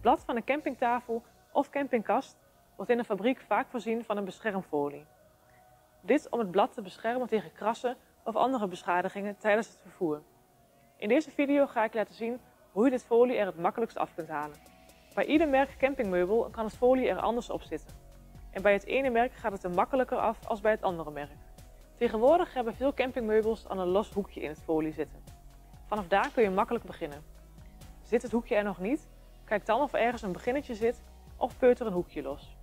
blad van een campingtafel of campingkast wordt in een fabriek vaak voorzien van een beschermfolie. Dit om het blad te beschermen tegen krassen of andere beschadigingen tijdens het vervoer. In deze video ga ik laten zien hoe je dit folie er het makkelijkst af kunt halen. Bij ieder merk campingmeubel kan het folie er anders op zitten. En bij het ene merk gaat het er makkelijker af als bij het andere merk. Tegenwoordig hebben veel campingmeubels al een los hoekje in het folie zitten. Vanaf daar kun je makkelijk beginnen. Zit het hoekje er nog niet? Kijk dan of er ergens een beginnetje zit of peuter een hoekje los.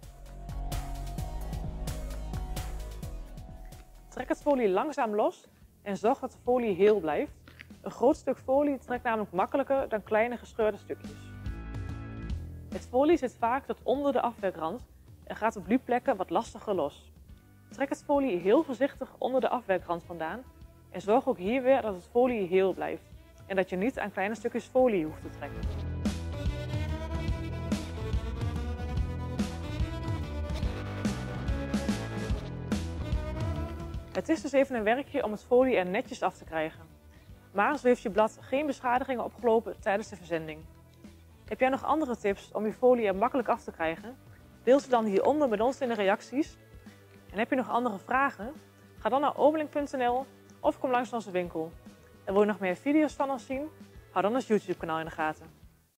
Trek het folie langzaam los en zorg dat de folie heel blijft. Een groot stuk folie trekt namelijk makkelijker dan kleine gescheurde stukjes. Het folie zit vaak tot onder de afwerkrand en gaat op die plekken wat lastiger los. Trek het folie heel voorzichtig onder de afwerkrand vandaan en zorg ook hier weer dat het folie heel blijft en dat je niet aan kleine stukjes folie hoeft te trekken. Het is dus even een werkje om het folie er netjes af te krijgen. Maar zo heeft je blad geen beschadigingen opgelopen tijdens de verzending. Heb jij nog andere tips om je folie er makkelijk af te krijgen? Deel ze dan hieronder met ons in de reacties. En heb je nog andere vragen? Ga dan naar oberlink.nl of kom langs onze winkel. En wil je nog meer video's van ons zien? Hou dan ons YouTube kanaal in de gaten.